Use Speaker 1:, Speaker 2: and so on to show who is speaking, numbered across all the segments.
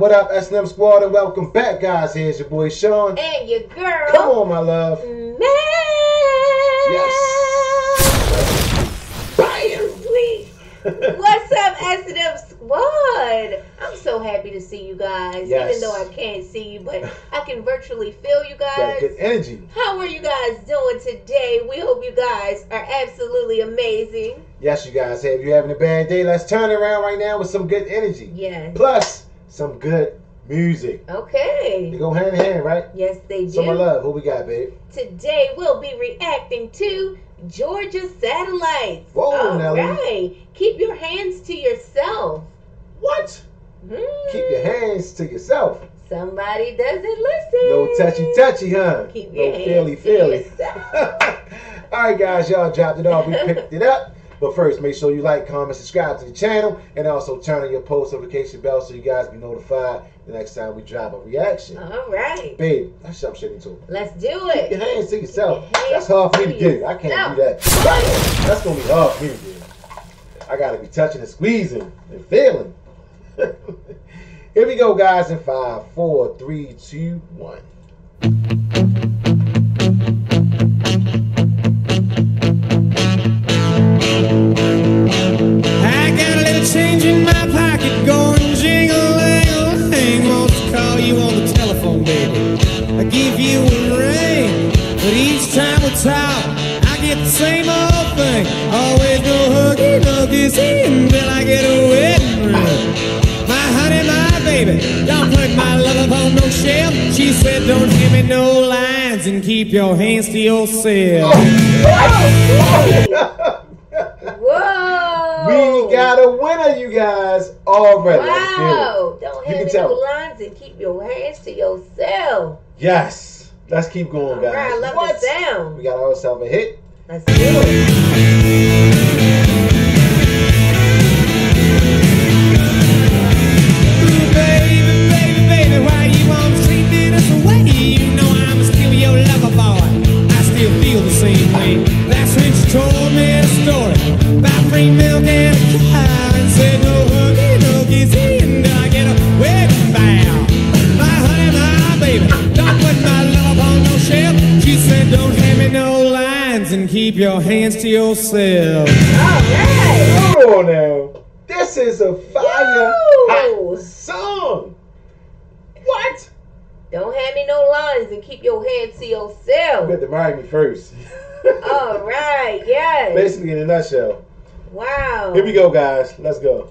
Speaker 1: What up, S&M Squad, and welcome back, guys. Here's your boy Sean.
Speaker 2: And your girl.
Speaker 1: Come on, my love. Yes.
Speaker 2: Bam. Sweet. What's up, S&M Squad? I'm so happy to see you guys.
Speaker 1: Yes.
Speaker 2: Even though I can't see you, but I can virtually feel you guys.
Speaker 1: Got good energy.
Speaker 2: How are you guys doing today? We hope you guys are absolutely amazing.
Speaker 1: Yes, you guys. Hey, if you're having a bad day, let's turn it around right now with some good energy.
Speaker 2: Yes.
Speaker 1: Plus, some good music.
Speaker 2: Okay.
Speaker 1: They go hand in hand, right?
Speaker 2: Yes, they do.
Speaker 1: Summer love. Who we got, babe?
Speaker 2: Today we'll be reacting to Georgia Satellites.
Speaker 1: Whoa,
Speaker 2: All
Speaker 1: Nelly.
Speaker 2: right. Keep your hands to yourself.
Speaker 1: What? Keep your hands to yourself.
Speaker 2: Somebody doesn't listen.
Speaker 1: No touchy, huh?
Speaker 2: Keep your
Speaker 1: no
Speaker 2: hands to yourself.
Speaker 1: All right, guys, y'all dropped it off. We picked it up. But first, make sure you like, comment, subscribe to the channel, and also turn on your post notification bell so you guys be notified the next time we drop a reaction.
Speaker 2: All right.
Speaker 1: Babe, that's something shit into it.
Speaker 2: Let's do
Speaker 1: Keep
Speaker 2: it.
Speaker 1: your hands to yourself.
Speaker 2: Keep your hands
Speaker 1: That's hard for me to
Speaker 2: to
Speaker 1: do. I can't
Speaker 2: yourself.
Speaker 1: do that. That's going to be hard for me to do. I got to be touching and squeezing and feeling. Here we go, guys, in 5, 4, 3, 2, 1.
Speaker 3: Change in my pocket, going jingle-lang-a-lang. Wants to call you on the telephone, baby. I give you a ring, but each time we talk, I get the same old thing. Always no huggy, no kissy until I get a wedding ring. My honey, my baby, don't put my love up on no shelf. She said, don't give me no lines and keep your hands to yourself.
Speaker 2: Whoa.
Speaker 1: We got a winner, you guys, already.
Speaker 2: Wow. Don't
Speaker 1: You
Speaker 2: have
Speaker 1: can
Speaker 2: any
Speaker 1: tell.
Speaker 2: lines and keep your hands to yourself.
Speaker 1: Yes. Let's keep going, guys.
Speaker 2: All right, I love the sound.
Speaker 1: We got ourselves a hit.
Speaker 2: Let's do it.
Speaker 3: Baby, why you want to treat us away? You know I'm still your lover boy. I still feel the same way. That's when she told me a story about free milk and a cow and said no huggy, no kissy until I get a wedding vow. My honey, my baby, don't put my love on no shelf. She said don't hand me no lines and keep your hands to yourself.
Speaker 2: All right.
Speaker 1: Hold on now. This is a fire hot song. What?
Speaker 2: Don't have me no lines and keep your hands to
Speaker 1: You
Speaker 2: yourself.
Speaker 1: got to marry me first.
Speaker 2: All right. Yes.
Speaker 1: Basically, in a nutshell.
Speaker 2: Wow.
Speaker 1: Here we go, guys. Let's go.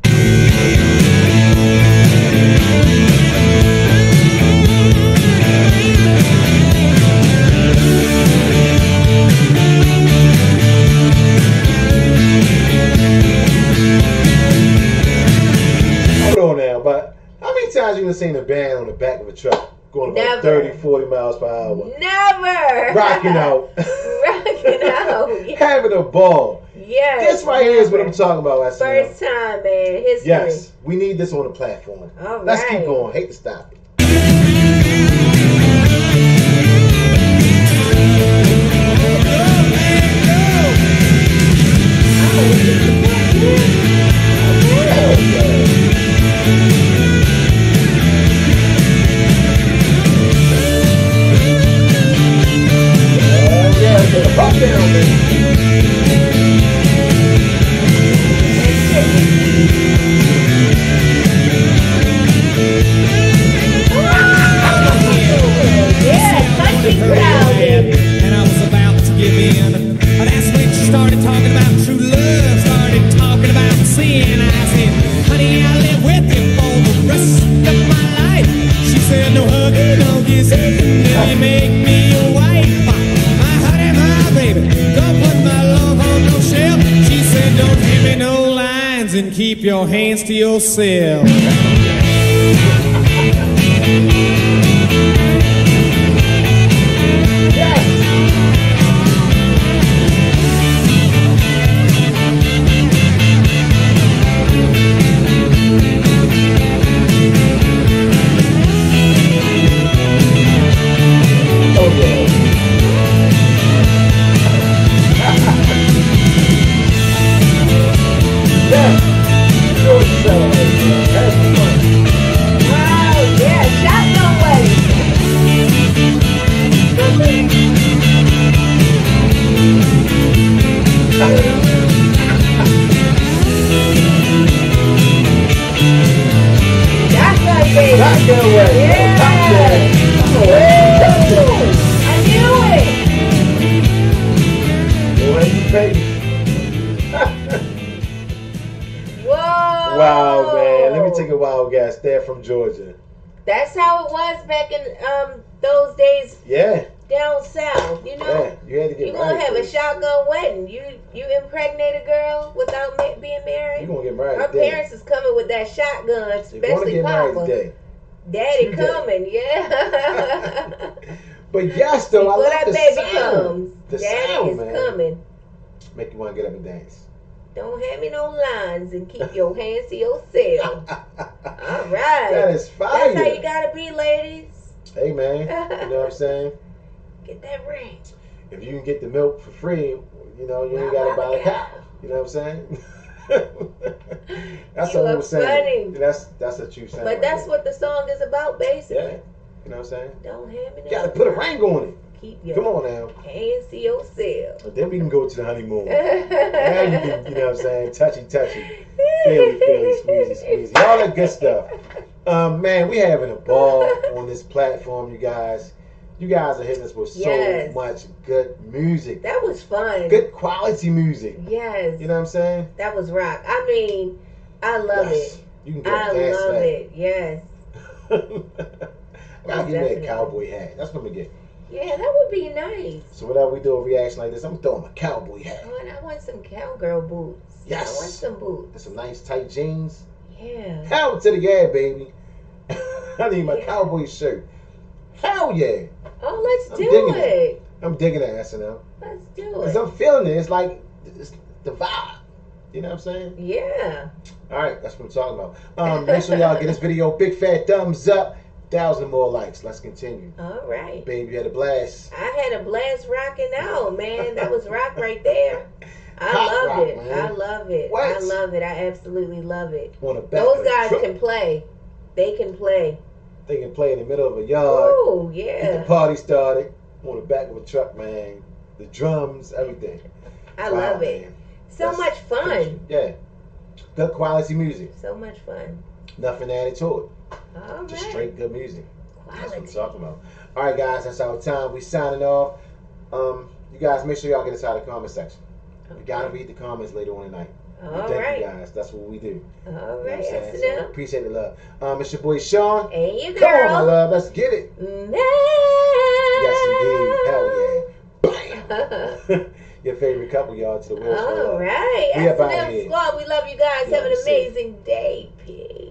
Speaker 1: Hold on now, but how many times you gonna seen a band on the back of a truck going about
Speaker 2: Never.
Speaker 1: 30, 40 miles per hour?
Speaker 2: Never.
Speaker 1: Rocking out.
Speaker 2: Rocking out. Yeah.
Speaker 1: Having a ball.
Speaker 2: Yes.
Speaker 1: This right here is what I'm talking about. SNL.
Speaker 2: First time, man. History.
Speaker 1: Yes, we need this on the platform.
Speaker 2: All
Speaker 1: Let's
Speaker 2: right.
Speaker 1: keep going. Hate to stop it. Oh yeah, get a pop down, baby.
Speaker 2: Yeah, touching crowd.
Speaker 3: And I was about to give in. But that's when she started talking about true love, started talking about sin. I said, honey, I'll live with you for the rest of my life. She said, no hugging, no kissing, until you make me your wife. My honey, my baby, don't put my love on no shelf. She said, don't give me no lines and keep your hands to yourself.
Speaker 1: Yeah. Georgia Satellites. That's fun. Oh, guys, they're from Georgia.
Speaker 2: That's how it was back in those days
Speaker 1: Yeah,
Speaker 2: down south. You know,
Speaker 1: yeah. You had to get
Speaker 2: you gonna
Speaker 1: married
Speaker 2: have a
Speaker 1: first.
Speaker 2: shotgun wedding. You impregnate a girl without being
Speaker 1: You're
Speaker 2: married.
Speaker 1: gonna get married
Speaker 2: Her
Speaker 1: today.
Speaker 2: parents is coming with that shotgun,
Speaker 1: You're gonna
Speaker 2: especially
Speaker 1: get married
Speaker 2: Papa.
Speaker 1: today.
Speaker 2: Daddy
Speaker 1: Today.
Speaker 2: coming, yeah.
Speaker 1: But yes, though, I
Speaker 2: Before
Speaker 1: like
Speaker 2: that
Speaker 1: the
Speaker 2: baby
Speaker 1: sound.
Speaker 2: comes,
Speaker 1: The
Speaker 2: Daddy
Speaker 1: sound,
Speaker 2: is
Speaker 1: man.
Speaker 2: coming.
Speaker 1: Make you want to get up and dance.
Speaker 2: Don't hand me no lines and keep your hands to yourself. All right.
Speaker 1: That is fire.
Speaker 2: That's how you gotta be, ladies.
Speaker 1: Hey, man. You know what I'm saying?
Speaker 2: Get that ring.
Speaker 1: If you can get the milk for free, you know, you ain't
Speaker 2: Wow,
Speaker 1: got to buy the
Speaker 2: cow.
Speaker 1: cow. You know what I'm saying? That's
Speaker 2: You
Speaker 1: what
Speaker 2: are
Speaker 1: I'm saying.
Speaker 2: funny.
Speaker 1: That's a true sound.
Speaker 2: But that's what the song is about, basically.
Speaker 1: Yeah. You know what I'm saying?
Speaker 2: Don't hand me no
Speaker 1: You got to put a ring on it.
Speaker 2: Keep your
Speaker 1: Come on now.
Speaker 2: hands to yourself.
Speaker 1: And then we can go to the honeymoon. Now you can, you know what I'm saying? Touchy, feely, squeezy. All that good stuff. Man, we having a ball on this platform, you guys. You guys are hitting us with so
Speaker 2: Yes.
Speaker 1: much good music.
Speaker 2: That was fun.
Speaker 1: Good quality music.
Speaker 2: Yes.
Speaker 1: You know what I'm saying?
Speaker 2: That was rock. I mean, I love
Speaker 1: Yes.
Speaker 2: it.
Speaker 1: You can get
Speaker 2: I
Speaker 1: a dance
Speaker 2: love
Speaker 1: to
Speaker 2: it. Yes.
Speaker 1: that. I gotta give me
Speaker 2: Definitely.
Speaker 1: a cowboy hat. That's what I'm gonna get.
Speaker 2: Yeah, that would be nice.
Speaker 1: So whenever we do a reaction like this, I'm throwing my cowboy hat.
Speaker 2: Oh, and I want some cowgirl boots.
Speaker 1: Yes.
Speaker 2: I want some boots.
Speaker 1: And some nice tight jeans.
Speaker 2: Yeah.
Speaker 1: Hell to the yeah, baby. I need my
Speaker 2: Yeah.
Speaker 1: cowboy shirt. Hell yeah.
Speaker 2: Oh, let's
Speaker 1: I'm
Speaker 2: do
Speaker 1: digging
Speaker 2: it.
Speaker 1: I'm digging that SNL.
Speaker 2: Let's do
Speaker 1: Because
Speaker 2: it.
Speaker 1: I'm feeling it. It's like it's the vibe. You know what I'm saying?
Speaker 2: Yeah.
Speaker 1: All right, that's what I'm talking about. Make sure y'all get this video a big fat thumbs up. 1,000 more likes. Let's continue.
Speaker 2: All right.
Speaker 1: Baby, you had a blast.
Speaker 2: I had a blast rocking out, man. That was rock right there. I
Speaker 1: Hot
Speaker 2: love
Speaker 1: rock,
Speaker 2: it.
Speaker 1: man.
Speaker 2: I love it.
Speaker 1: What?
Speaker 2: I love it. I absolutely love it.
Speaker 1: On the back
Speaker 2: Those
Speaker 1: of the
Speaker 2: guys
Speaker 1: truck.
Speaker 2: can play. They can play.
Speaker 1: They can play in the middle of a yard.
Speaker 2: Oh,
Speaker 1: Get the
Speaker 2: yeah.
Speaker 1: party started on the back of a truck, man. The drums, everything.
Speaker 2: I
Speaker 1: Wow,
Speaker 2: love it.
Speaker 1: man.
Speaker 2: So
Speaker 1: That's
Speaker 2: much fun.
Speaker 1: Yeah. Good quality music.
Speaker 2: So much fun.
Speaker 1: Nothing added to it.
Speaker 2: All
Speaker 1: Just
Speaker 2: right.
Speaker 1: straight good music. That's what I'm
Speaker 2: Quality.
Speaker 1: talking about. All right, guys, that's our time. We signing off. You guys, make sure y'all get inside the comment section. We gotta read the comments later on tonight.
Speaker 2: All
Speaker 1: Thank
Speaker 2: right.
Speaker 1: you guys. That's what we do.
Speaker 2: All
Speaker 1: You know what
Speaker 2: right.
Speaker 1: I'm saying?
Speaker 2: That's
Speaker 1: So,
Speaker 2: enough.
Speaker 1: appreciate the love. It's your boy Sean.
Speaker 2: And you
Speaker 1: Come on, my
Speaker 2: girl.
Speaker 1: love. Let's get it.
Speaker 2: Man.
Speaker 1: Yes, indeed. Hell yeah. Bam. Your favorite couple, y'all, to the wheels fall
Speaker 2: All
Speaker 1: off.
Speaker 2: right.
Speaker 1: We up outta
Speaker 2: S&M
Speaker 1: here.
Speaker 2: Squad, we love you guys.
Speaker 1: Love
Speaker 2: Have an
Speaker 1: to see it.
Speaker 2: amazing day. Peace.